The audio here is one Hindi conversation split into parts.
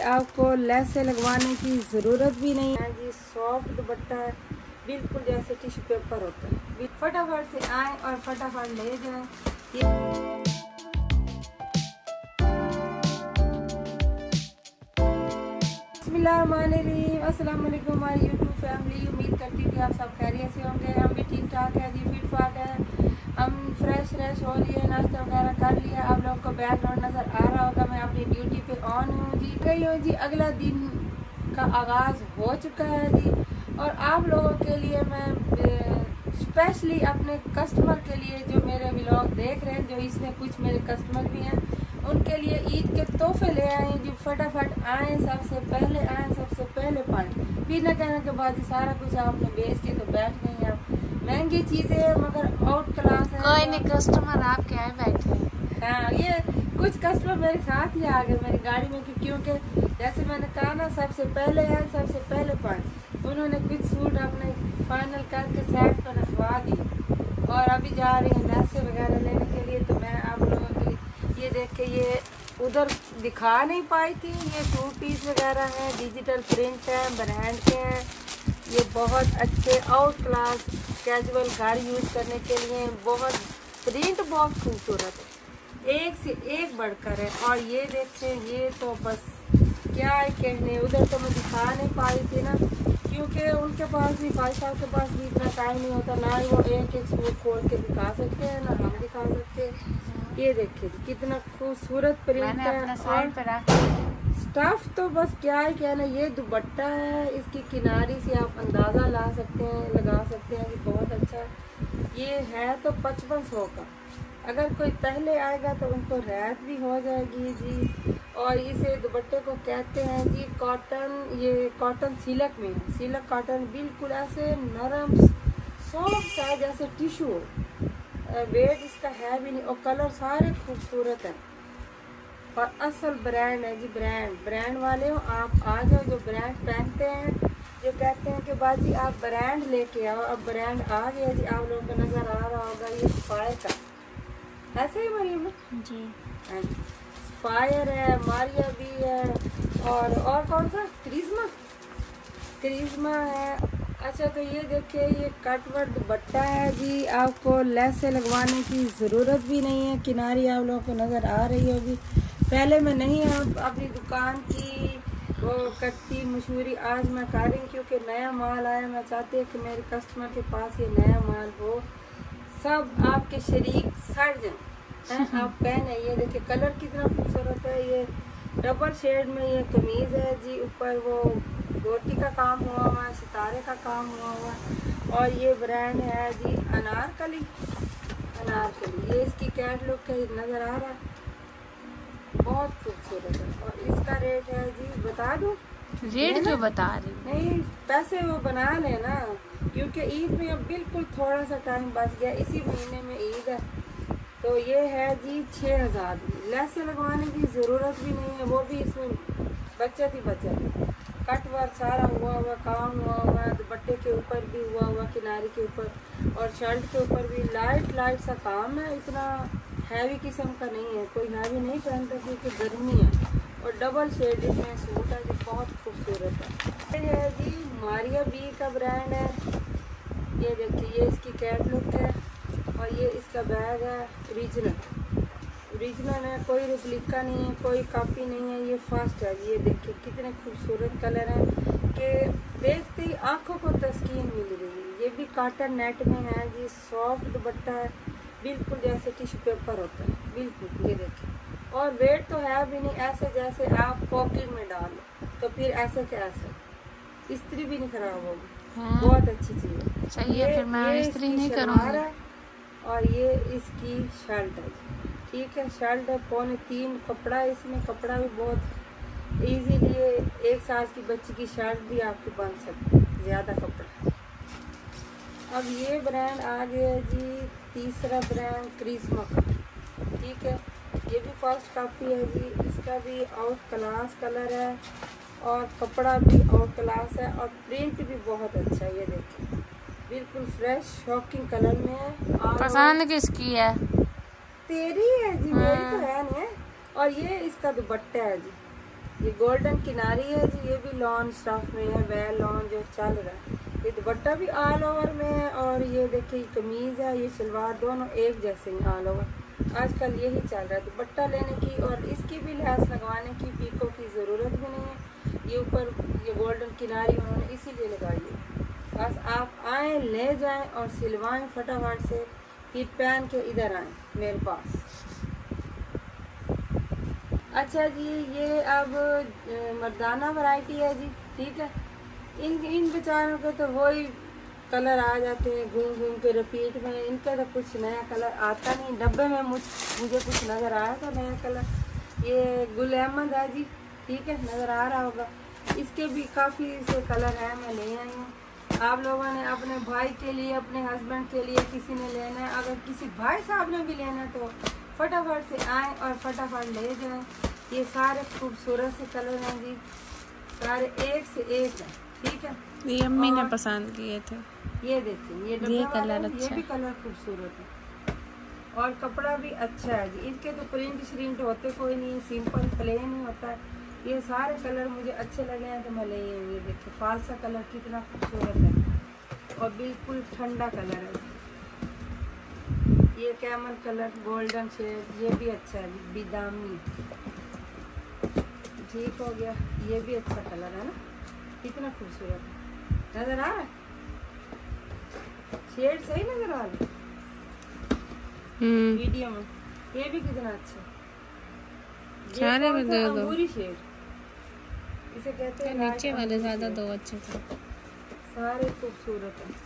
आपको लेस लगवाने की ज़रूरत भी नहीं है जी। सॉफ्ट दुपट्टा है, बिल्कुल जैसे टिश्यू पेपर होता है। फटाफट से आए और फटाफट ले जाएं। बिस्मिल्लाहिर्रहमानिर्रहीम। अस्सलाम वालेकुम हमारी यूट्यूब फैमिली। उम्मीद करती थी आप सब खैरियत से होंगे। हम भी ठीक ठाक है जी, फिट फाट है। हम फ्रेश हो लिए, नाश्ता वगैरह कर लिया। आप लोगों को बैकग्राउंड नज़र आ रहा होगा, मैं अपनी ड्यूटी पे ऑन हूँ जी, गई हूँ जी। अगला दिन का आगाज़ हो चुका है जी। और आप लोगों के लिए मैं स्पेशली अपने कस्टमर के लिए जो मेरे व्लॉग देख रहे हैं, जो इसमें कुछ मेरे कस्टमर भी हैं, उनके लिए ईद के तोहफे ले आए हैं जी। फटाफट आए, सबसे पहले आए, सबसे पहले पाए। फिर न कहने के बाद सारा कुछ आपने बेच के तो बैठ गए आप। महंगी चीजें है मगर आउट क्लास है। कोई नहीं, कस्टमर आपके आए बैठे। हाँ, ये कुछ कस्टमर मेरे साथ ही आ गए मेरी गाड़ी में, क्योंकि जैसे मैंने कहा ना, सबसे पहले आए सबसे पहले पाए। उन्होंने कुछ सूट अपने फाइनल करके साइड पर रखवा दी और अभी जा रही हैं लैसे वगैरह लेने के लिए। तो मैं आप लोगों के लिए ये देख के ये उधर दिखा नहीं पाई थी। ये 2 पीस वगैरह हैं, डिजिटल प्रिंट है, ब्रांड के हैं। ये बहुत अच्छे आउट क्लास कैजुअल घर यूज करने के लिए बहुत प्रिंट बहुत खूबसूरत है, एक से एक बढ़कर है। और ये देखते हैं, ये तो बस क्या है कहने, उधर तो मैं दिखा नहीं पाई थी ना, क्योंकि उनके पास भी, भाई साहब के पास भी इतना टाइम नहीं होता ना ही वो एक एक सूट खोल के दिखा सकते हैं, ना हम दिखा सकते हैं। ये देखिए कितना खूबसूरत प्रिंट है। स्टफ तो बस क्या है कहना, ये दुपट्टा है, इसकी किनारी से आप अंदाज़ा ला सकते हैं, लगा सकते हैं कि बहुत अच्छा है। ये है तो 5500 का। अगर कोई पहले आएगा तो उनको रियायत भी हो जाएगी जी। और इसे दुपट्टे को कहते हैं जी कॉटन। ये कॉटन सिल्क में है, सिल्क कॉटन, बिल्कुल ऐसे नरम सॉफ्ट सा जैसे टिश्यू हो। वेट इसका है भी नहीं और कलर सारे खूबसूरत हैं। और असल ब्रांड है जी, ब्रांड वाले हो आप आ जाओ। जो ब्रांड पहनते हैं, जो कहते हैं कि बाजी आप ब्रांड लेके आओ, अब ब्रांड आ गया जी। आप लोगों को नज़र आ रहा होगा ये फायर का, ऐसे ही मरीम जी, फायर है, मारिया भी है, और कौन सा क्रिज्मा है। अच्छा, तो ये देखिए ये कटवर्क दुपट्टा है जी। आपको लेस से लगवाने की ज़रूरत भी नहीं है, किनारी आप लोगों को नज़र आ रही होगी। पहले मैं नहीं अपनी दुकान की वो करती मशहूरी, आज मैं कर रही हूँ क्योंकि नया माल आया। मैं चाहती हूँ कि मेरे कस्टमर के पास ये नया माल हो, सब आपके शरीक सड़ जाए आप पहने। ये देखिए कलर कितना खूबसूरत है। ये डबल शेड में ये कमीज़ है जी, ऊपर वो गोटी का काम हुआ हुआ है, सितारे का काम हुआ हुआ है। और ये ब्रांड है जी अनारकली। ये इसकी कैटलॉग का नज़र आ रहा है, बहुत खूबसूरत है। और इसका रेट है जी, बता दूँ रेट जो बता रही नहीं, पैसे वो बना लेना, क्योंकि ईद में अब बिल्कुल थोड़ा सा टाइम बच गया, इसी महीने में ईद है। तो ये है जी 6000। लेस लगवाने की ज़रूरत भी नहीं है, वो भी इसमें बचत ही बचत। कट वर्क सारा हुआ हुआ काम हुआ हुआ, दुपट्टे के ऊपर भी हुआ हुआ, किनारे के ऊपर और शर्ट के ऊपर भी लाइट सा काम है। इतना हैवी किस्म का नहीं है, कोई हैवी नहीं पहनता क्योंकि गर्मी है। और डबल शेड में सूट है जो बहुत खूबसूरत है। ये है जी मारिया बी का ब्रांड है। ये देखिए ये इसकी कैटलॉग है और ये इसका बैग है। ओरिजिनल है, कोई रिप्लिका नहीं है, कोई कॉपी नहीं है, ये फर्स्ट है। ये देखिए कितने खूबसूरत कलर हैं कि देखते ही आंखों को तस्कीन मिल रही है। ये भी कॉटन नेट में है जी, सॉफ्ट दुपट्टा है, बिल्कुल जैसे टिश्यू पेपर होता है, बिल्कुल। ये देखिए, और वेट तो है भी नहीं, ऐसे जैसे आप पॉकेट में डाल लो तो फिर ऐसे के ऐसे इस्त्री भी नहीं खराब होगी। बहुत अच्छी चीज़ है, सही है। फिर मैं इस्त्री नहीं करूँगी। और ये इसकी शर्ट है, ठीक है, शर्ट है 3.25 कपड़ा है इसमें, कपड़ा भी बहुत इजीली 1 साल की बच्ची की शर्ट भी आपकी बन सकती है, ज़्यादा कपड़ा। अब ये ब्रांड आ गया जी, तीसरा ब्रांड क्रिज्मा का, ठीक है। ये भी फर्स्ट कॉपी है जी, इसका भी आउट क्लास कलर है और कपड़ा भी आउट क्लास है और प्रिंट भी बहुत अच्छा है। ये देखिए बिल्कुल फ्रेश शॉकिंग कलर में है। पसंद किसकी है? तेरी है जी, मेरी तो है नहीं। और ये इसका दुपट्टा है जी, ये गोल्डन किनारी है जी, ये भी लॉन स्टफ में है, वेल लॉन जो चल रहा है। ये दुपट्टा भी ऑल ओवर में है और ये देखिए कमीज है, ये शलवार दोनों एक जैसे ही ऑल ओवर। आजकल यही चल रहा है दुपट्टा लेने की और इसकी भी लैस लगवाने की पीको की ज़रूरत भी नहीं है। ये ऊपर ये गोल्डन किनारी उन्होंने इसीलिए लगाई है। बस आप आएँ, ले जाएं और सिलवाएं फटाफट से, फिर पहन के इधर आएँ मेरे पास। अच्छा जी, ये अब मर्दाना वैरायटी है जी, ठीक है। इन बेचारों के तो वही कलर आ जाते हैं घूम घूम के रिपीट में, इनका तो कुछ नया कलर आता नहीं। डब्बे में मुझे कुछ नज़र आया था नया कलर। ये गुल अहमद है जी, ठीक है, नज़र आ रहा होगा। इसके भी काफ़ी से कलर हैं, मैं ले आई हूँ। आप लोगों ने अपने भाई के लिए, अपने हस्बैंड के लिए किसी ने लेना है, अगर किसी भाई साहब ने भी लेना है तो फटाफट से आएँ और फटाफट ले जाएं। ये सारे खूबसूरत से कलर हैं जी, सारे एक से एक हैं, ठीक है। ये अम्मी ने पसंद किए थे। ये देखिए ये कलर अच्छा, ये भी कलर खूबसूरत है और कपड़ा भी अच्छा है जी। इसके तो प्रिंट श्रिंट होते कोई नहीं, सिंपल प्लेन ही होता है। ये सारे कलर मुझे अच्छे लगे हैं तो मैं ले आई हूँ। ये देखिए फालसा कलर कितना खूबसूरत है और बिल्कुल ठंडा कलर है। ये कैमल कलर गोल्डन शेड, ये भी अच्छा है, बिदामी, ठीक हो गया। ये भी अच्छा कलर है ना, कितना खूबसूरत है, नजर आ रहा है, शेड सही नजर आ रहा है वीडियो में। ये भी कितना अच्छा, सारे में दो अंगूरी शेड इसे कहते हैं। नीचे वाले ज्यादा दो अच्छे थे, सारे खूबसूरत है।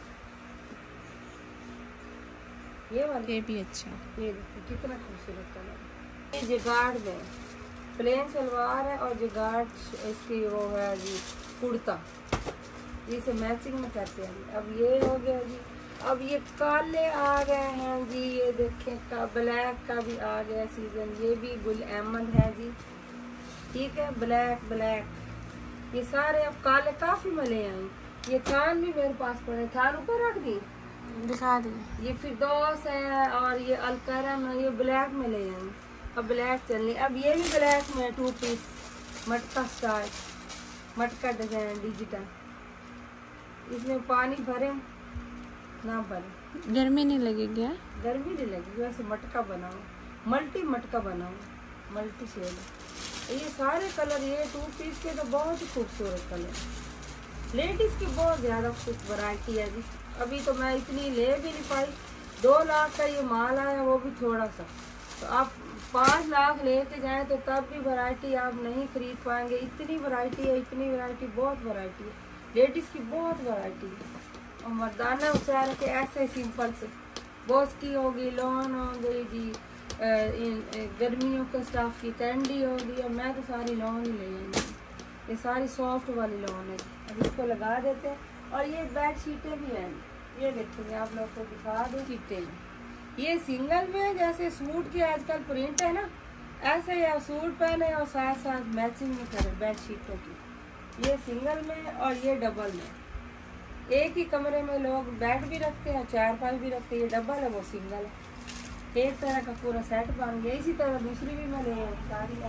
ये वाला ये भी अच्छा, ये देखो कितना खूबसूरत कलर। ये जुगाड़ में प्लेन सलवार है और जुगाड़ इसकी वो है जी कुर्ता, इसे मैचिंग में करते हैं। अब ये हो गया जी। अब ये काले आ गए हैं जी, ये देखें का ब्लैक का भी आ गया सीजन। ये भी गुल अहमद है जी, ठीक है, ब्लैक। ये सारे अब काले काफी मले आई। ये थान भी मेरे पास पड़े, थान ऊपर रख दी, दिखा दी। ये फिरदौस है और ये अलकरम है, ये ब्लैक में ले आई। अब ब्लैक चलनी, अब ये भी ब्लैक में 2 पीस मटका स्टाइल, मटका डिजाइन डिजिटल। इसमें पानी भरे ना भरे, गर्मी नहीं लगेगी? गर्मी नहीं लगेगी। वैसे मटका बनाओ, मल्टी मटका बनाओ, मल्टी शेड। ये सारे कलर, ये 2 पीस के तो बहुत ही खूबसूरत कलर। लेडीज की बहुत ज्यादा खूब वैरायटी है जी। अभी तो मैं इतनी ले भी नहीं पाई। 2 लाख का ये माल आया, वो भी थोड़ा सा। तो आप 5 लाख लेके जाएं तो तब भी वैरायटी आप नहीं खरीद पाएंगे। इतनी वैरायटी है, इतनी वैरायटी, बहुत वैरायटी है। लेडीज की बहुत वैरायटी है। और मर्दाना बेचारे के ऐसे सिंपल से बॉस की होगी, लॉन हो गई जी, गर्मियों के स्टाफ की कैंडी होगी। और मैं तो सारी लॉन ही ले आई, ये सारी सॉफ्ट वाली लॉन है। अब इसको लगा देते हैं। और ये बेड शीटें भी हैं, ये देखिए आप लोग को दिखा दूँ शीटें। ये सिंगल में जैसे सूट की आजकल प्रिंट है ना, ऐसे ही आप सूट पहने और साथ साथ मैचिंग में करें बेड शीटों की। ये सिंगल में और ये डबल में। एक ही कमरे में लोग बेड भी रखते हैं, चारपाई भी रखते हैं। ये डबल है, वो सिंगल है। एक तरह का पूरा सेट बन गया। इसी तरह दूसरी भी मैं ले सारी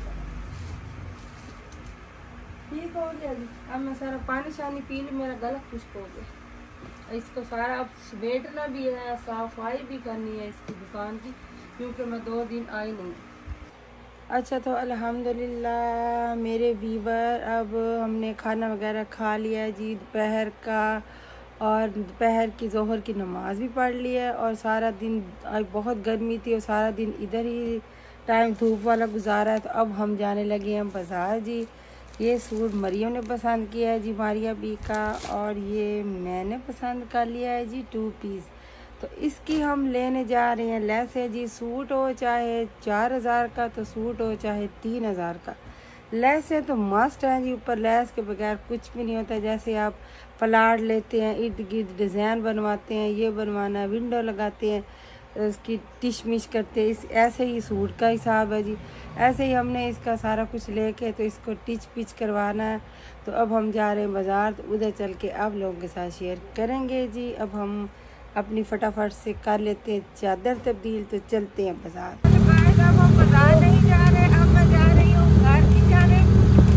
ठीक हो गया जी। अब मैं सारा पानी शानी पी लूँ, मेरा गला खुश्क हो गया। इसको सारा अब समेटना भी है, सफाई भी करनी है इसकी दुकान की, क्योंकि मैं 2 दिन आई नहीं। अच्छा, तो अल्हम्दुलिल्लाह मेरे वीवर, अब हमने खाना वगैरह खा लिया जी दोपहर का, और दोपहर की ज़ोहर की नमाज़ भी पढ़ ली है। और सारा दिन आज बहुत गर्मी थी और सारा दिन इधर ही टाइम धूप वाला गुजारा है। तो अब हम जाने लगे हैं बाज़ार जी। ये सूट मरियम ने पसंद किया है जी, मारिया बी का, और ये मैंने पसंद कर लिया है जी 2 पीस। तो इसकी हम लेने जा रहे हैं। लेस है जी, सूट हो चाहे 4000 का, तो सूट हो चाहे 3000 का, लेस है तो मस्ट है जी। ऊपर लेस के बगैर कुछ भी नहीं होता। जैसे आप प्लाट लेते हैं, इर्द गिर्द डिज़ाइन बनवाते हैं, ये बनवाना है, विंडो लगाते हैं, उसकी टिशमिश करते हैं, इस ऐसे ही सूट का हिसाब है जी। ऐसे ही हमने इसका सारा कुछ लेके तो इसको टिच पिच करवाना है। तो अब हम जा रहे हैं बाज़ार, तो उधर चल के आप लोगों के साथ शेयर करेंगे जी। अब हम अपनी फटाफट से कर लेते हैं चादर तब्दील, तो चलते हैं बाज़ार। अब हम बाज़ार नहीं जा रहे, अब मैं जा रही हूँ घर की जाने।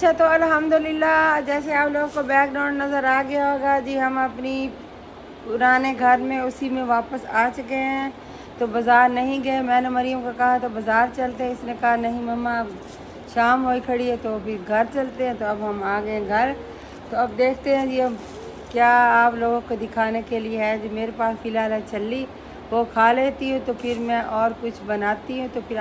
अच्छा तो अल्हम्दुलिल्लाह, जैसे आप लोगों को बैकग्राउंड नज़र आ गया होगा जी, हम अपनी पुराने घर में उसी में वापस आ चुके हैं। तो बाज़ार नहीं गए, मैंने मरीम को कहा तो बाज़ार चलते हैं, इसने कहा नहीं मम्मा अब शाम हो खड़ी है तो फिर घर चलते हैं। तो अब हम आ गए घर। तो अब देखते हैं जी अब क्या आप लोगों को दिखाने के लिए है। जो मेरे पास फ़िलहाल है छल्ली, वो खा लेती हूँ तो फिर मैं और कुछ बनाती हूँ तो फिर